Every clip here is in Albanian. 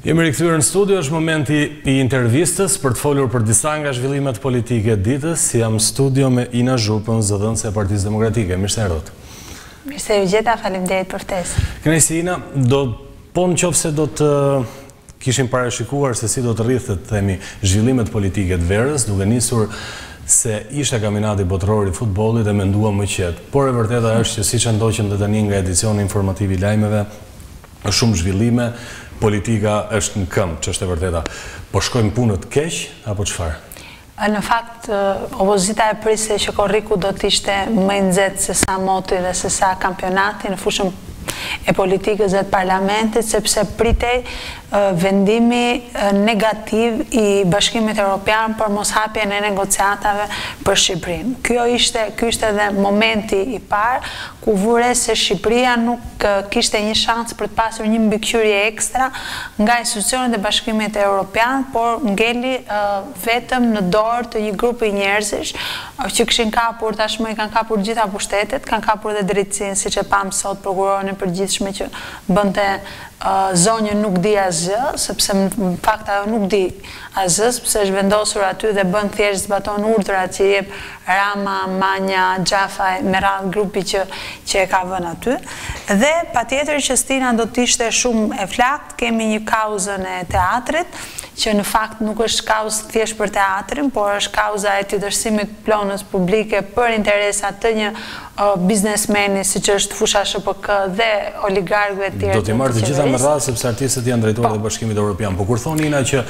Jemi rikthyer në studio, është momenti I intervistës për të folur për disa nga zhvillimet politike ditës. Jam në studio me Ina Zhupën, zëdhënëse e Partisë Demokratike. Mirë se erdhët. Mirë se ju gjeta, faleminderit për ftesën. Kënaqësi Ina, po nëse do të kishim parashikuar se si do të rrithet, themi, zhvillimet politike të verës, duke nisur se ishte kampionati botëror I futbollit e menduam më qetë. Por e vërteta është që siç ndoqëm dhe tani nga edicioni informativ I lajmeve, është shumë zhvillime, politika është në këmbë, që është e vërteta. Po shkojmë punët keq, apo çfarë? Në fakt, opozita e priste që korriku do të ishte më I nxehtë se sa moti dhe se sa kampionati në fushën e politikës dhe të parlamentit, sepse pritej vendimi negativ I Bashkimit Evropian për moshapjen e negociatave për Shqipërinë. Ky ishte edhe momenti I parë ku vure se Shqipëria nuk kishte një shans për të pasur një mbikëqyrje ekstra nga institucionet e Bashkimit Evropian, por ngeli vetëm në dorë të një grupi njerëzish që kishin kapur, tashmë I kanë kapur gjitha pushtetet, kanë kapur edhe drejtësinë, siç e pam sot prokurorin e përgjithshme që bënte zonjën nuk di asgjë, sepse në fakt ajo nuk di asgjë, sepse është vendosur aty dhe bën thjesht zbaton urdhrat që jep Rama, Manja, Xhafaj, me radhë grupi që e ka vënë aty. Dhe patjetër që Stina do të ishte shumë e flakt, kemi një kauzën e teatrit, që në fakt nuk është kauzë thjesht për teatrin, por është kauza e tjetërsimit plonës publike për interesat të një biznesmeni, si që është fusha SHPK dhe oligarkëve të tjerë. Do t'i marrë të gjitha me radhë, sepse artistët janë drejtorë dhe Bashkimit Evropian. Po kur thoni Ina që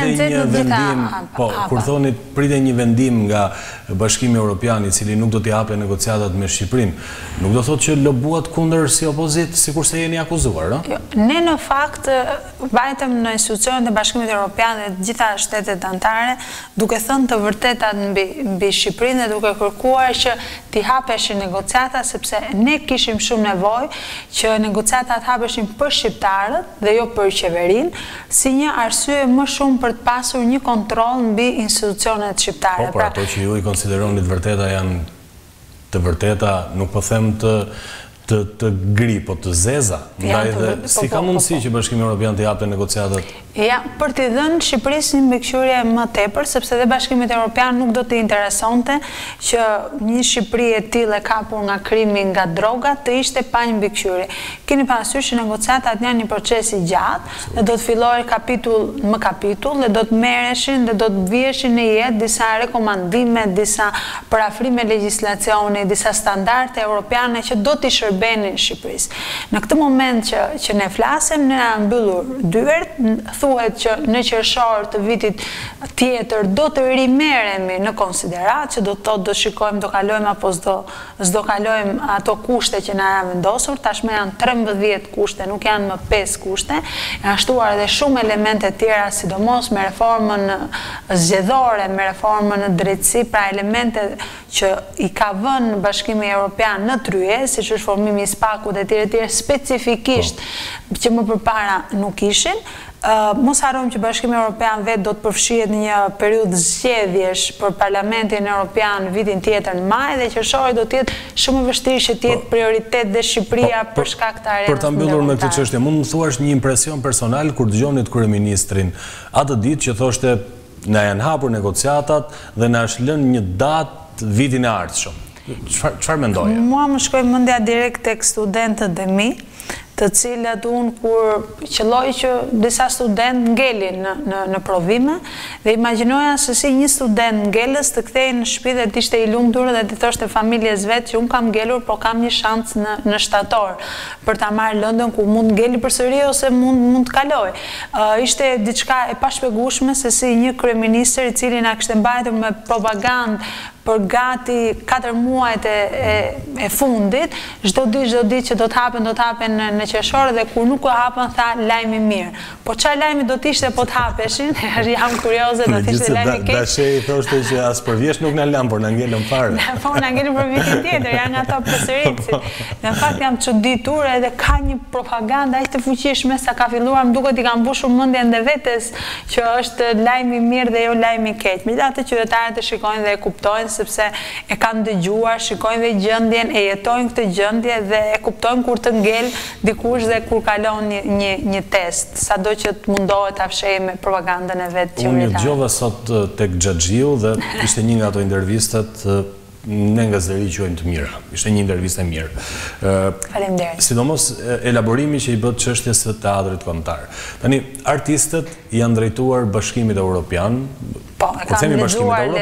pritej një vendim nga Bashkimi Evropian I cili nuk do t'i hape negociatat me Shqipërinë, nuk do thotë që lobuat kundër si opozit, sikurse jeni akuzuar, ëh? Ne në fakt vajtëm në institucionet e Bashkimit Evropian dhe të gjitha shtetet anëtare, duke thënë të vërtetat mbi Shqipërinë dhe duke kërkuar që t'i hapeshin negociata, sepse ne kishim shumë nevojë që negociatat hapeshin për shqiptarët dhe jo për qeverinë, si një arsye më shumë për të pasur një kontroll mbi institucionet shqiptare. Po, por ato që ju I konsideroni të vërteta janë të vërteta, nuk po them të gri, po të zeza. Ndaj dhe si ka mundësi që Bashkimi Evropian të japte negociatat? Ja, për t'i dhënë Shqipërisë një mbikëqyrje më tepër, sepse dhe Bashkimit Evropian nuk do t'i interesonte që një Shqipëri e tillë e kapur nga krimi, nga droga, të ishte pa një mbikëqyrje. Keni parasysh që negociatat janë një proces I gjatë dhe do të fillojë kapitull më kapitull dhe do të merreshin dhe do të vieshin në jetë disa rekomandime, disa parafrime legjislacioni, disa standarde evropiane që do t'i shërbenin Shqipërisë. Në këtë moment që ne flasim, ne na mbyllur dyert, thuhet që në qershor të vitit tjetër do të rimerremi në konsiderat, që do të thotë do shikojmë, do kalojmë apo s'do kalojmë ato kushte që na janë vendosur. Tashmë janë 13 kushte, nuk janë më 5 kushte. Janë shtuar edhe shumë elemente tjera, sidomos me reformën zgjedhore, me reformën në drejtësi, pra elemente që I ka vënë Bashkimi Evropian në tryezë, siç është formimi I SPAK-ut e tjerë specifikisht që më përpara nuk ishin. Mos harrojmë që Bashkimi Evropian vetë do të përfshihet në një periudhë zgjedhjesh për Parlamentin Evropian vitin tjetër në maj dhe qershori do të jetë shumë vështirë që të jetë prioritet dhe Shqipëria për shkak të arenës. Për ta mbyllur me këtë çështje, mund të thuash një impresion personal kur dëgjonit kryeministrin atë ditë që thoshte na janë hapur negociatat dhe na është lënë një datë vitin e ardhshëm. Çfarë mendoje? Mua më shkoi mendja direkt tek studentët dhe mi, të cilët unë kur qëlloj që disa student ngelin në provime dhe imagjinoja se si një student ngelës të kthehej në shtëpi dhe të ishte I lumtur dhe të thoshte familjes vet që unë kam ngelur, po kam një shans në shtator për ta marrë lëndën ku mund ngeli përsëri ose mund të kaloj. Ishte diçka e pashpjegueshme se si një kryeministër I cili na kishte mbajtur me propagandë për gati 4 muajt e fundit, çdo ditë që do të hapen në qershor dhe kur nuk u hapën tha lajmi mirë. Po çfarë lajmi do të ishte po të hapeshin? Jam kurioze, do të ishte lajmi keq. Dashej thoshte që as për vjesh nuk na lan, por na ngelën fare. Po na ngelën për vitin tjetër, janë ato përsëritësit. Në fakt jam çuditur edhe ka një propagandë aq të fuqishme sa ka filluar më duket I ka mbushur mendjen dhe vetes që është lajmi mirë dhe jo lajmi keq. Megjithatë qytetarët e shikojnë dhe e kuptojnë sepse e kanë dëgjuar, shikojnë dhe gjendjen, e jetojnë këtë gjendje dhe e kuptojnë kur të ngel dikush dhe kur kalon një test, sado që të mundohet ta fshehë me propagandën e vet qytetare. Unë dëgjova sot tek Xhaxhiu dhe ishte një nga ato intervistat ne nga zëri quajmë të mira. Ishte një intervistë e mirë. Faleminderit. Sidomos elaborimi që i bët çështjes së teatrit kombëtar. Tani artistët janë drejtuar Bashkimit Evropian. Po, kanë lexuar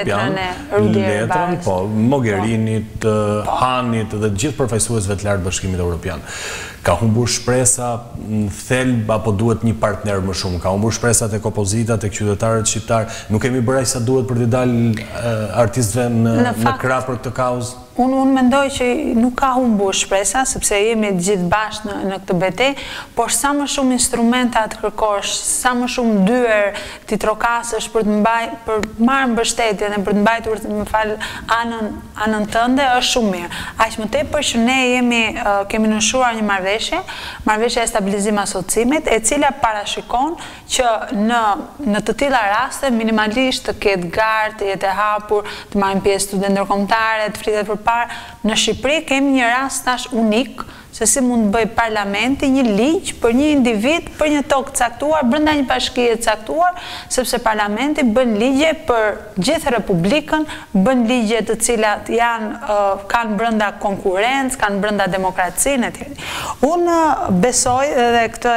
letrën, po, Mogherinit, Hanit dhe gjithë përfaqësuesve të lartë Bashkimit Evropian. Ka humbur shpresa në thelb apo duhet një partner më shumë? Ka humbur shpresa tek opozita, tek qytetarët shqiptar? Nuk kemi bërë aq sa duhet për t'i dalë artistëve në krah për këtë kauzë? Unë mendoj që nuk ka humbur shpresa, sepse jemi gjithë bashkë në këtë betejë, por sa më shumë instrumenta të kërkosh, sa më shumë dyer ti trokasësh për marrë mbështetje dhe për të mbajtur, më fal, anën tënde, është shumë mirë. Aq më tepër që ne kemi nënshuar një marrëveshje e stabilizim asociimit, e cila parashikon që në të tilla raste minimalisht të ketë garë, të jetë e hapur, të marrin pjesë studentë ndërkombëtare, të flitet për në Shqipëri kemi një rast tash unik se si mund të bëj parlamenti një ligj për një individ për një tokë caktuar brenda një bashkie caktuar, sepse parlamenti bën ligje për gjithë Republikën, bën ligje të cilat kanë brenda konkurrencë, kanë brenda demokracinë etj. Unë besoj dhe këtë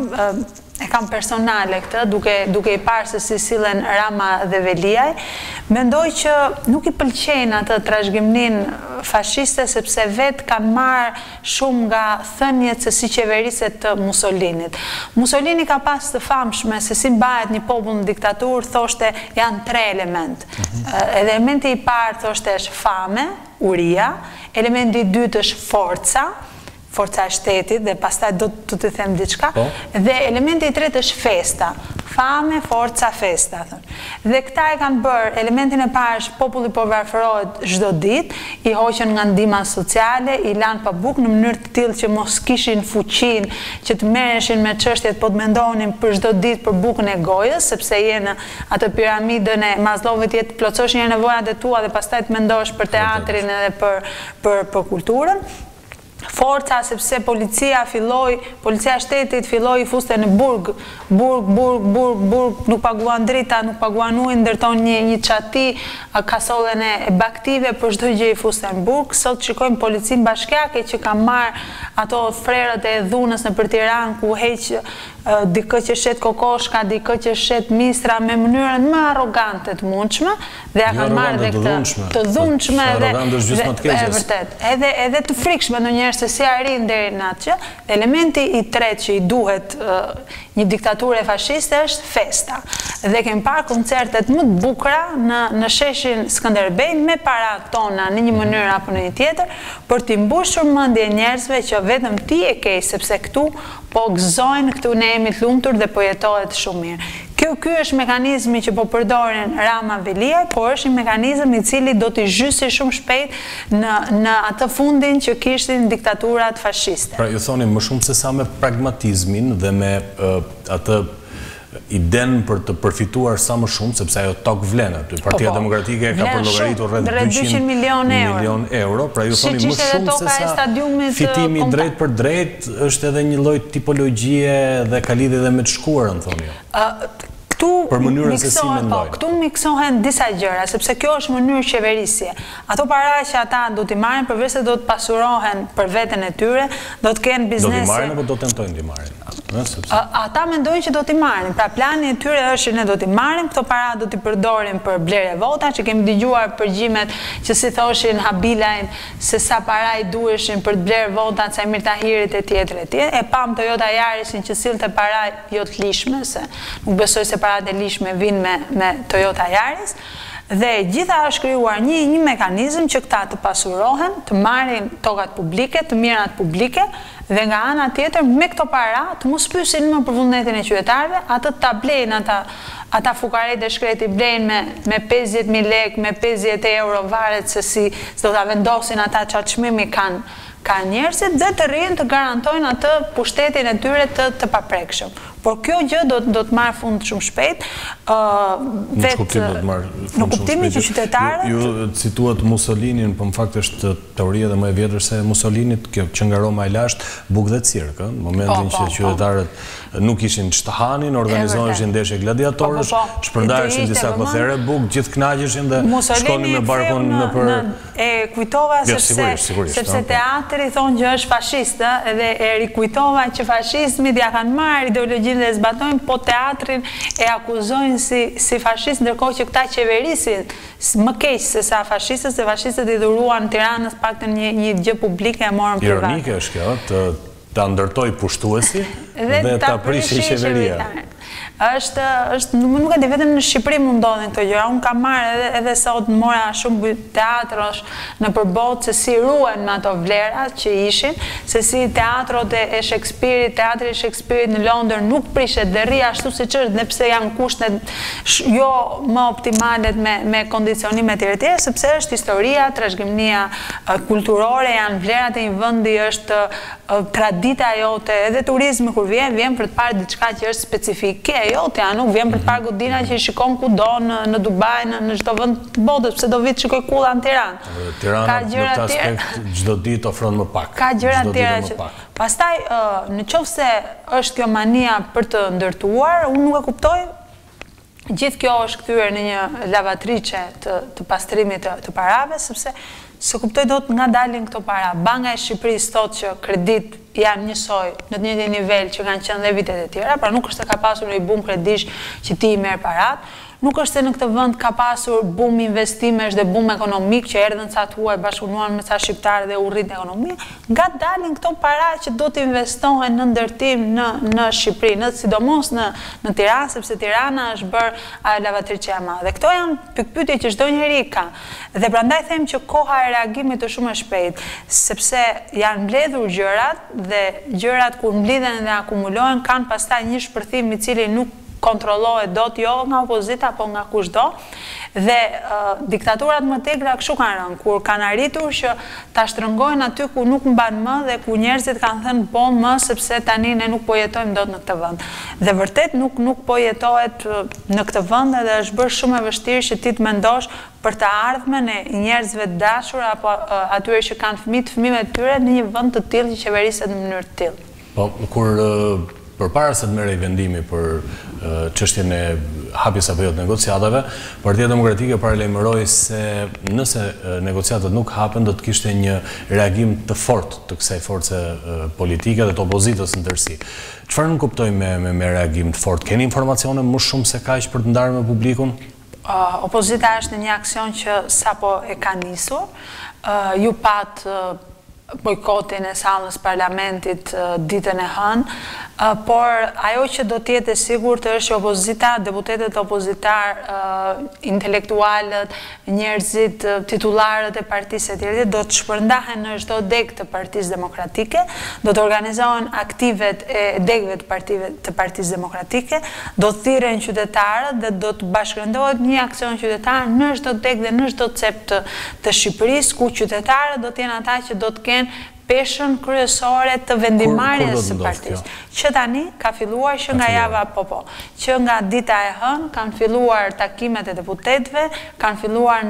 e kam personale këtë, duke i parë se si sillen Rama dhe Veliaj, mendoj që nuk i pëlqejnë atë trashëgimnin fashiste sepse vetë kanë marrë shumë nga thënjet se si qeveriset të Mussolinit. Mussolini ka pas të famshme se si mbahet një popull në diktaturë, thoshte janë 3 element. Elementi i parë thoshte është fame, uria, elementi i dytë është forca e shtetit, dhe pastaj do të them diçka, dhe elementi i tretë është festa. Fame, forca, festa. Dhe këta e kanë bërë, elementin e parë është populli po varfërohet çdo ditë, i hoqën nga ndihma sociale, i lanë pa bukë në mënyrë të tillë që mos kishin fuqinë që të merreshin me çështjet, po të mendonin për çdo ditë për bukën e gojës, sepse jenë atë piramidën e Maslowit, jetë të plotësosh një nevojat e tua dhe pastaj të mendosh për teatrin edhe për kulturën. Forca, sepse policia shtetit filloi fuste në burg, nuk paguan drita, nuk paguan ujë, ndërton një çati, kasollën e baktive, për çdo gjë i fuste në burg. Sot shikojmë policinë bashkiake që ka marrë ato frerët e dhunës nëpër Tiranë, ku heq dikë që shet kokoshka, dikë që shet mistra me mënyrën më arrogante të mundshme, dhe ja kanë marrë dhe këtë të dhunshme dhe vërtet, edhe të frikshme ndonjëherë se si arrin deri në atë. Elementi i tretë që i duhet një diktaturë fashiste është festa. Dhe kemi parë koncertet më të bukura në sheshin Skënderbej me paratë tona në një mënyrë apo në një tjetër, për t'i mbushur mendje njerëzve që vetëm ti e ke, sepse këtu po gëzojnë, këtu ne jemi të lumtur dhe po jetohet shumë mirë. Ky është mekanizmi që po përdorin Rama Veliaj, po është një mekanizëm i cili do t'i zhysi shumë shpejt në atë fundin që kishin diktaturat fashiste. Pra ju thoni më shumë se sa me pragmatizmin dhe me atë iden për të përfituar sa më shumë, sepse ajo tokë vlen aty. Partia Demokratike ka përllogaritur rreth 200 milion euro, pra ju thoni më shumë se sa fitimi drejt për drejt është edhe një lloj tipologjie dhe ka lidhje edhe me të shkuarën, thoni ju. Këtu miksohen disa gjëra, sepse kjo është mënyrë qeverisje. Ato para që ata do t'i marrin, përveç se do të pasurohen për veten e tyre, do të kenë biznese. Do t'i marrin apo do tentojnë t'i marrin? Ata mendojnë që do t'i marrin. Pra plani e tyre është që ne do t'i marrim, këto para do t'i përdorin për blerje vota, që kemi dëgjuar përgjimet që si thoshin Habilajn se sa para i duheshin për të blerë vota, sa Emir Tahirit e tjetër. E pam Toyota Yarisin që sillte para jo të lishme, se nuk besoj se paratë e lishme vinë me Toyota Yaris, dhe gjitha është krijuar një mekanizëm që këta të pasurohen, të marrin tokat publike, të mirat publike, dhe nga ana tjetër me këto para të mos pyesin më për vullnetin e qytetarëve, atë ta blejnë ata fukaret e shkreti blejnë me 50.000 lekë, me 50 euro, varet se si do ta vendosin ata çfarë çmimi kanë njerëzit, dhe të rrinë të garantojnë atë pushtetin e tyre të paprekshëm. Por kjo gjë do të marrë fund shumë shpejt. Në kuptim do të marrë fund shumë shpejt. Në kuptimin që qytetarët... Ju cituat Mussolinin, për më fakt është teoria dhe më e vjetër se Mussolinit, që nga Roma e lashtë, buk dhe cirk, në momentin që qytetarët nuk ishin shtëhanin, organizoheshin ndeshje gladiatorësh, shpërndareshin disa kothëre buk, gjithë kënaqeshin dhe shkonin me barkun në për... E kujtova sepse teatri thonë që është fashist, edhe e rikujtova që fashizmit ja kanë marrë ideologjinë dhe zbatojnë, po teatrin e akuzojnë si fashist, ndërkohë që këta qeverisin më keq se sa fashistët, se fashistët i dhuruan Tiranës paktën një gjë publike e morën privat. Ironike është kjo, ta ndërtoj pushtuesi dhe ta prishi qeveria. Nuk e di vetëm në Shqipëri mundodhin këto gjëra. Unë kam marrë edhe sot mora shumë teatrosh në përbot se si ruhen me ato vlerat që ishin, se si teatrot e Shakespeare-it, teatri i Shakespeare-it në Londër nuk prishet dhe rri ashtu siç është, dhe pse janë kushtet jo më optimalet me kondicionime të tjera, sepse është historia, trashëgimia kulturore, janë vlerat e një vendi, është tradita jote, edhe turizmi kur vjen për të parë diçka që është specifike jote, nuk vjen për të parë godina që i shikon kudo në Dubai, në çdo vend të botës, pse do vi të shikoj kulla në Tiranë. Tirana në këtë aspekt çdo ditë ofron më pak. Ka gjëra të tjera që pastaj në qoftë se është kjo mania për të ndërtuar, unë nuk e kuptoj. Gjithë kjo është kthyer në një lavatriçe të pastrimit të parave, sepse se kuptoj do të nga dalin këto para. Banka e Shqipërisë thotë që kredit janë njësoj në të njëjtin nivel që kanë qenë dhe vitet e tjera, pra nuk është se ka pasur një bum kredish që ti i merr parat, nuk është se në këtë vend ka pasur bum investimesh dhe bum ekonomik që erdhën ca të huaj bashkëpunuan me ca shqiptarë dhe u rrit ekonomia, nga dalin këto para që do të investohen në ndërtim në Shqipëri, sidomos në Tiranë, sepse Tirana është bërë lavatriçe e madhe. Këto janë pikpyetje që çdo njeri ka. Dhe prandaj them që koha e reagimit është shumë e shpejtë, sepse janë mbledhur gjërat dhe gjërat kur mblidhen dhe akumulohen kanë pastaj një shpërthim i cili nuk kontrollohet dot jo nga opozita, po nga kushdo. Dhe diktaturat më tegra kështu kanë rënë, kur kanë arritur që ta shtrëngojnë aty ku nuk mban më dhe ku njerëzit kanë thënë po më, sepse tani ne nuk po jetojmë dot në këtë vend. Dhe vërtet nuk po jetohet në këtë vend dhe është bërë shumë e vështirë që ti të mendosh për të ardhmen e njerëzve të dashur apo atyre që kanë fëmijët e tyre në një vend të tillë që qeveriset në mënyrë të tillë. Po kur përpara se të merrej vendimi për çështjen e hapjes apo jo të negociatave, Partia Demokratike paralajmëroi se nëse negociatat nuk hapen do të kishte një reagim të fortë të kësaj force politike dhe të opozitës në tërësi. Çfarë nuk kuptoj me reagim të fortë? Keni informacione më shumë se kaq për të ndarë me publikun? Opozita është në një aksion që sapo e ka nisur. Ju pat bojkotin e sallës parlamentit ditën e hënë, por ajo që do t'jetë e sigurt është që opozita, deputetët opozitar, intelektualët, njerëzit, titullarët e partisë e tjerë, do të shpërndahen në çdo deg të Partisë Demokratike, do të organizohen aktivet e degëve të Partisë Demokratike, do të thirren qytetarët dhe do të bashkërendohet një aksion qytetar në çdo deg dhe në çdo cep të Shqipërisë, ku qytetarët do të jenë ata që do të kenë peshën kryesore të vendimarrjes së partisë. Që tani ka filluar që nga java që nga dita e hënë kanë filluar takimet e deputetëve, kanë filluar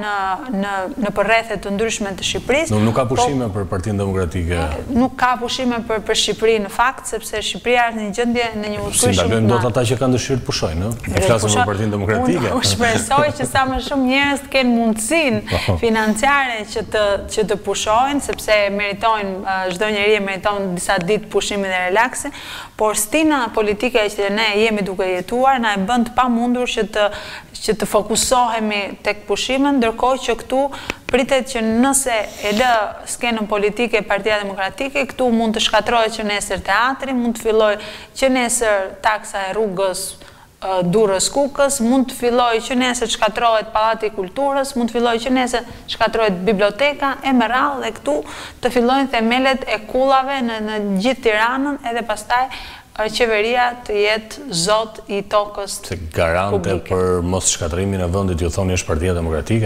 në përrethjet të ndryshme të Shqipërisë. Nuk ka pushime për Partinë Demokratike. Nuk ka pushime për Shqipëri në fakt, sepse Shqipëria është në një gjendje në një Si ndalojmë dot ata që kanë dëshirë të pushojnë, ëh? Ne flasim për Partinë Demokratike. Unë shpresoj që sa më shumë njerëz të kenë mundësinë financiare që të pushojnë, sepse meritojnë, çdo njeri e meriton disa ditë pushimi dhe relaksi, por stina politike që ne jemi duke jetuar na e bën të pamundur që të fokusohemi tek pushimet, ndërkohë që këtu pritet që nëse e lë skenën politike Partia Demokratike, këtu mund të shkatërrohet që nesër teatri, mund të fillojë që nesër taksa e rrugës Durrës Kukës, mund të filloj që nesër shkatërrohet Pallati i Kulturës, mund të filloj që nesër shkatërrohet biblioteka e me radhë dhe këtu të fillojnë themelet e kullave në gjithë Tiranën edhe pastaj qeveria të jetë zot i tokës publike. Se garante për mos shkatërimin e vendit ju thoni është Partia Demokratike?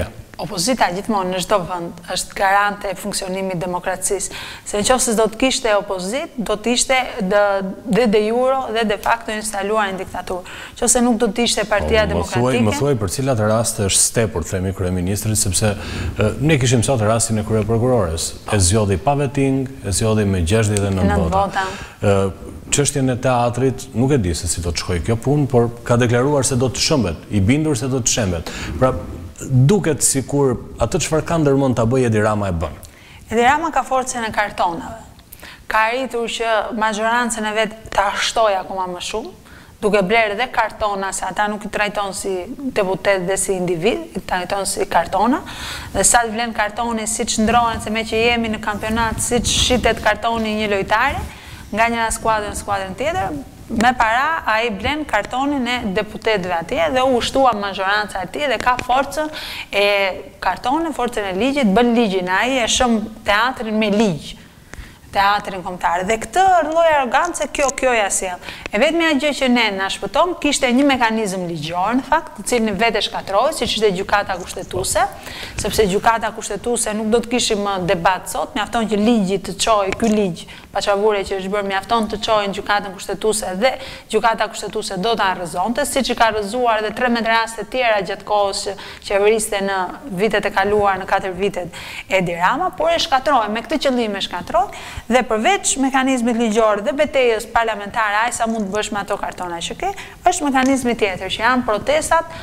opozita gjithmonë në çdo vend është garante e funksionimit demokracisë. Se nëse do të kishte opozit, do të ishte dhe de jure dhe de facto instaluar në diktaturë. Nëse nuk do të ishte Partia Demokratike. Më thuaj për cilat raste është stepur, themi, kryeministrit, sepse ne kishim sot rastin e kryeprokurores. E zgjodhi pa veting, e zgjodhi me 69 vota. Çështjen e teatrit, nuk e di se si do të shkojë kjo punë, por ka deklaruar se do të shëmbet, i bindur se do të shëmbet. Pra, duket sikur atë çfarë ka ndërmend ta bëjë Edi Rama e bën. Edi Rama ka forcën e kartonave. Ka arritur që majorancën e vet ta shtojë akoma më shumë, duke blerë dhe kartona, se ata nuk i trajton si deputet dhe si individ, i trajton si kartona, dhe sa të vlen kartoni, si që ndrohen, se me që jemi në kampionat, si që shitet kartoni një lojtare, nga njëra skuadrën tjetër, me para a i blen kartonin e deputetve atje dhe u shtua majoranca atje dhe ka forcën e kartonin, forcën e ligjit, bën ligjin, a i e shumë teatrin me ligj. Teatrin kombëtar. Dhe këtë lloj arrogancë kjo ja sjell. E vetmja gjë që ne na shpëton kishte një mekanizëm ligjor në fakt, të cilin vetë shkatroi, siç ishte gjykata kushtetuese, sepse gjykata kushtetuese nuk do të kishim më debat sot, mjafton që ligji të çojë, ky ligj paçavure që është bërë mjafton të çojë në gjykatën kushtetuese dhe gjykata kushtetuese do ta arrëzonte, siç i ka arrëzuar edhe 13 raste tjera gjatë kohës që qeveriste në vitet e kaluar, në 4 vitet Edi Rama, por e shkatroi, me këtë qëllim e shkatroi. Dhe përveç mekanizmit ligjor dhe betejës parlamentare, sa mund të bësh me ato kartona që ke, është mekanizmi tjetër, që janë protestat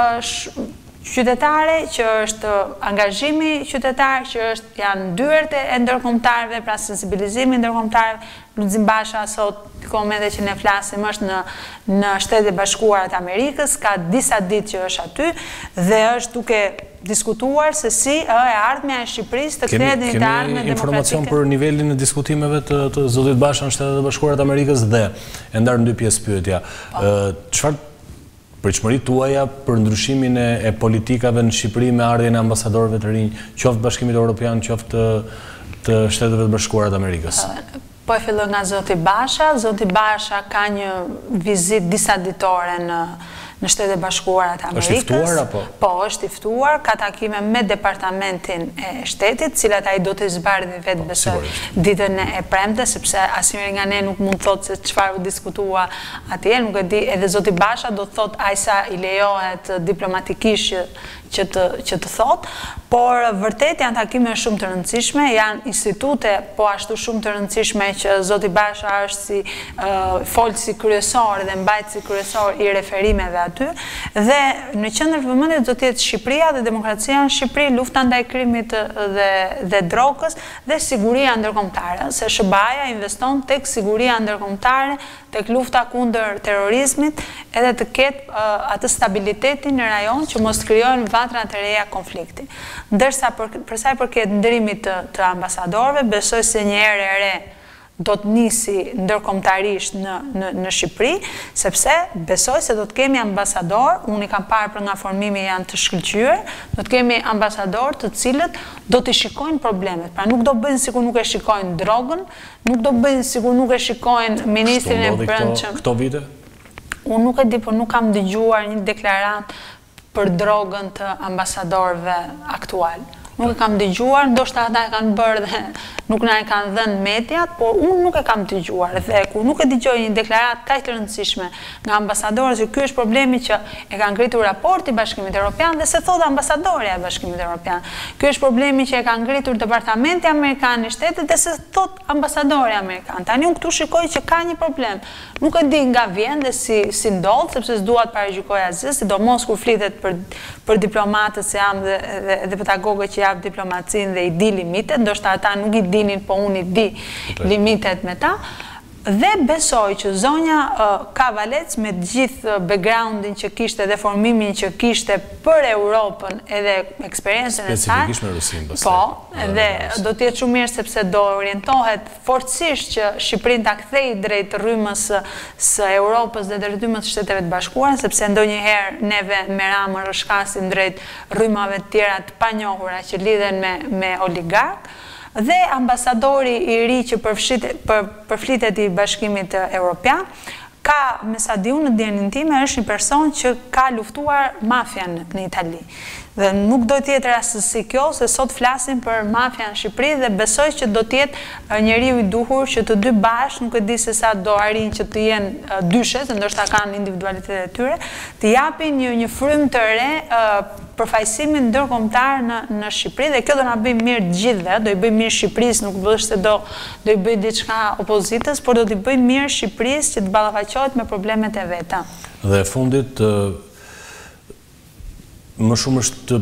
qytetare, që është angazhimi qytetar, që janë dyert e ndërkombëtarëve, pra sensibilizimi ndërkombëtarëve. Lulzim Basha sot, komente që ne flasim, është në Shtetet e Bashkuara të Amerikës, ka disa ditë që është aty, dhe është duke diskutuar se si e ardhmja e Shqipërisë të kthehet në një ardhmë demokratike. Kemi informacion për nivelin e diskutimeve të zotit Basha në Shtetet e Bashkuara të Amerikës dhe e ndarë në dy pjesë pyetja. Çfarë pritshmëritë tuaja për ndryshimin e politikave në Shqipëri me ardhjen e ambasadorëve të rinj, qoftë Bashkimit Evropian, qoftë të Shteteve të Bashkuara të Amerikës? Po e filloj nga zoti Basha. Zoti Basha ka një vizitë disa ditore në Shtetet e Bashkuara të Amerikës. Është i ftuar apo? Po, është i ftuar, ka takime me departamentin e shtetit, cilat ai do të zbardhë vetë besoj ditën e premte, sepse asnjëri nga ne nuk mund të thotë se çfarë u diskutua atje, nuk e di, edhe zoti Basha do të thotë ai sa i lejohet diplomatikisht që të thotë, por vërtet janë takime shumë të rëndësishme, janë institute po ashtu shumë të rëndësishme që zoti Basha është si folësi kryesor dhe mbajtësi kryesor i referimeve aty, dhe në qendër të vëmendjes do të jetë Shqipëria dhe demokracia në Shqipëri, lufta ndaj krimit dhe drogës dhe siguria ndërkombëtare, se SBA-ja investon tek siguria ndërkombëtare, tek lufta kundër terrorizmit, edhe të ketë atë stabilitetin në rajon që mos krijohen vatra të reja konflikti. Ndërsa për sa i përket ndërimit të ambasadorëve, besoj se një erë e re do të nisi ndërkombëtarisht në Shqipëri, sepse besoj se do të kemi ambasador, unë i kam parë për nga formimi janë të shkëlqyer, do të kemi ambasador të cilët do të shikojnë problemet. Pra nuk do bëjnë sikur nuk e shikojnë drogën, nuk do bëjnë sikur nuk e shikojnë ministrin e brendshëm. Këto vite? Unë nuk e di, por nuk kam dëgjuar një deklaratë për drogën të ambasadorëve aktual. Nuk e kam dëgjuar, ndoshta ata e kanë bërë dhe nuk na e kanë dhënë mediat, por unë nuk e kam dëgjuar. Dhe kur nuk e dëgjoj një deklaratë kaq të rëndësishme nga ambasadorët, që ky është problemi që e ka ngritur raporti i Bashkimit Evropian dhe se thotë ambasadorja e Bashkimit Evropian. Ky është problemi që e ka ngritur Departamenti Amerikan i Shtetit dhe se thotë ambasadorja amerikan. Tani unë këtu shikoj që ka një problem. Nuk e di nga vjen dhe si ndodh, sepse s'dua të paragjykoj asgjë, sidomos kur flitet për diplomatët se jam dhe pedagogët që javë diplomacinë dhe i di limitet, ndoshta ata nuk i dinin, po unë i di limitet me ta. Dhe besoj që zonja Kavalec me gjithë backgroundin që kishte dhe formimin që kishte për Europën edhe eksperiencën e saj. Specifikisht me Rusinë. Po, dhe do të jetë shumë mirë sepse do orientohet forcisht që Shqipërinë ta kthejë drejt rrymës së Europës dhe drejt rrymës së Shteteve të Bashkuara, sepse ndonjëherë neve me Ramën rrshkasim drejt rrymave të tjera të panjohura që lidhen me oligark. Dhe ambasadori i ri që përflitet i Bashkimit Evropian ka, me sa di unë në djenin time, është një person që ka luftuar mafian në Itali. Dhe nuk do tjetë rastësi kjo, se sot flasim për mafia në Shqipëri dhe besoj që do tjetë njeriu i duhur që të dy bashkë, nuk e di se sa do arrin që të jenë dyshe, se ndoshta kanë individualitet e tyre, të japin një frymë të re përfaqësimin ndërkombëtar në Shqipëri dhe kjo do na bëjë mirë të gjithëve, do i bëjë mirë Shqipërisë, nuk bësh se do i bëjë diçka opozitës, por do t'i bëjë mirë Shqipërisë që të ballafaqohet me problemet e veta. Dhe fundit më shumë është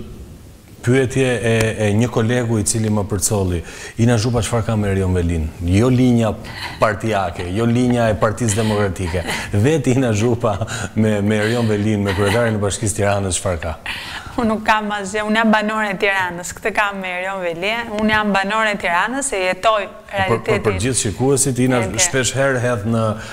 pyetje e një kolegu i cili më përcolli. Ina Zhupa çfarë ka me Erion Velin? Jo linja partijake, jo linja e Partisë Demokratike. Vetë Ina Zhupa me Erion Velin, me kryetarin e Bashkisë Tiranës, çfarë ka? Unë nuk kam asgjë, unë jam banore e Tiranës, këtë kam me Erion Velin, unë jam banore e Tiranës e jetoj realitetin. Për gjithë shikuesit, Ina shpesh herë hedh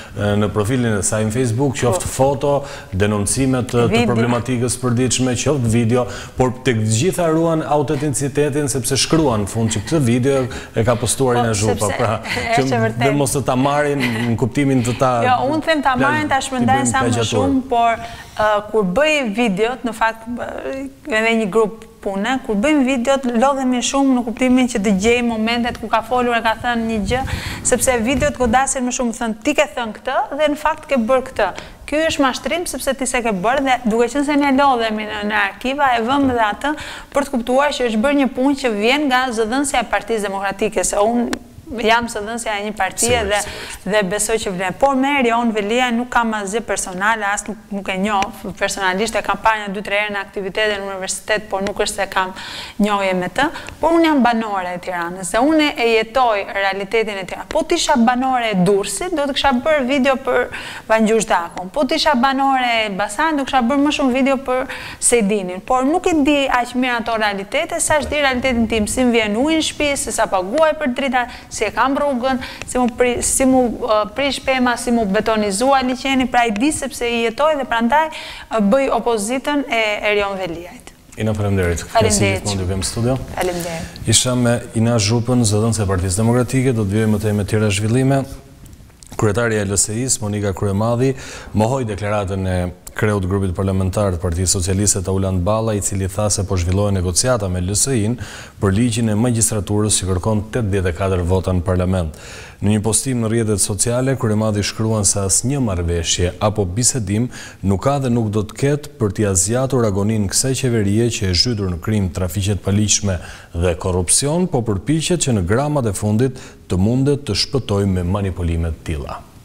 në profilin e saj në Facebook, qoftë foto, denoncimet të problematikës përditshme, qoftë video, por tek gjitha ruan autenticitetin sepse shkruan në fund që këtë video e ka postuar Ina Zhupa, pra që dhe mos të ta marrin në kuptimin të ta. Jo, unë them ta marrin, ta shpërndajnë sa më shumë, por kur bëj videot, në fakt edhe një grup pune, kur bëjmë videot, lodhemi shumë në kuptimin që dëgjejmë momentet ku ka folur e ka thënë një gjë, sepse videot godasin më shumë thënë ti ke thënë këtë dhe në fakt ke bërë këtë. Ky është mashtrim sepse ti se ke bërë dhe duke qenë se ne lodhemi në arkiva e vëmë dhe atë për të kuptuar që është bërë një punë që vjen nga zëdhënësja e Partisë Demokratike, se unë jam zëdhënësja e një partie dhe besoj që vlen. Por me Erion Velia nuk kam asgjë personale, as nuk e njoh. Personalisht e kam parë një 2-3 herë në aktivitete në universitet, por nuk është se kam njohje me të. Por unë jam banore e Tiranës dhe unë e jetoj realitetin e Tiranës. Po t'isha banore e Durrësit, do të kisha bërë video për Vangjush Dakon. Po t'isha banore e Elbasanit, do kisha bërë më shumë video për Sejdinin. Por nuk e di aq mirë ato realitete, sa është di realitetin tim, si më vjen uji në shtëpi, se sa paguaj për drita, si e kam rrugën, si mu prish pema, si mu betonizua liqeni, pra i di sepse i jetoj dhe prandaj bëj opozitën e Erion Veliajt. Ina, faleminderit. Faleminderit. Në studio. Faleminderit. Isha me Ina Zhupën, zëdhënëse e Partisë Demokratike, do të vjojmë më tej me tjera zhvillime. Kryetaria e LSI-s, Monika Kryemadhi, mohoi deklaratën e kreut grupit parlamentar të Partisë Socialiste Tauland Balla, i cili tha se po zhvillohen negociata me LSI-n për ligjin e magjistraturës që kërkon 84 vota në parlament. Në një postim në rrjetet sociale, Kryemadhi shkruan se asnjë marrëveshje apo bisedim nuk ka dhe nuk do të ketë për t'i zgjatur agonin kësaj qeverie që e zhytur në krim, trafiqe të paligjshme dhe korrupsion, po përpiqet që në gramat e fundit të mundet të shpëtojë me manipulime të tilla.